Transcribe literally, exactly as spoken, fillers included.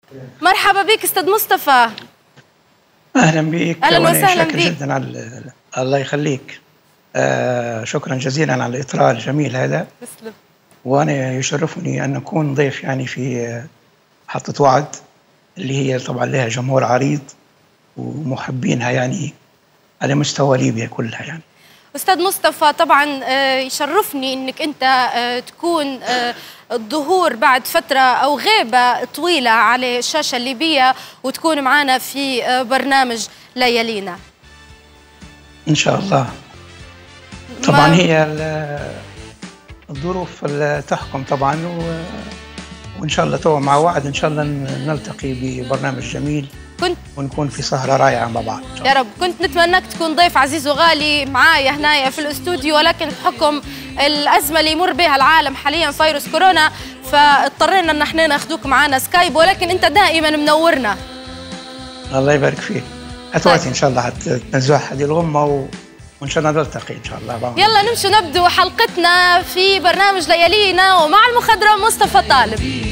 مرحبا بك استاذ مصطفى. اهلا بك. اهلا وسهلا بك. جدا على الله يخليك. آه شكرا جزيلا على الاطراء الجميل هذا. تسلم. وانا يشرفني ان اكون ضيف يعني في محطة وعد اللي هي طبعا لها جمهور عريض ومحبينها يعني على مستوى ليبيا كلها يعني. استاذ مصطفى طبعا يشرفني انك انت تكون الظهور بعد فتره او غيبه طويله على الشاشه الليبيه وتكون معنا في برنامج ليالينا. ان شاء الله. طبعا هي الظروف اللي تحكم طبعا، وان شاء الله تو مع وعد ان شاء الله نلتقي ببرنامج جميل كنت ونكون في سهرة رائعة مع بعض. يا رب. كنت نتمناك تكون ضيف عزيز وغالي معايا هنايا في الاستوديو، ولكن بحكم الأزمة اللي يمر بها العالم حاليا فيروس كورونا فاضطرينا ان احنا ناخذوك معنا سكايب، ولكن انت دائما منورنا. الله يبارك فيك. اتواتي ان شاء الله حتنزوح هذه الغمة و... وان شاء الله نلتقي ان شاء الله. يلا نمشي نبدو حلقتنا في برنامج ليالينا ومع المخضرم مصطفى طالب.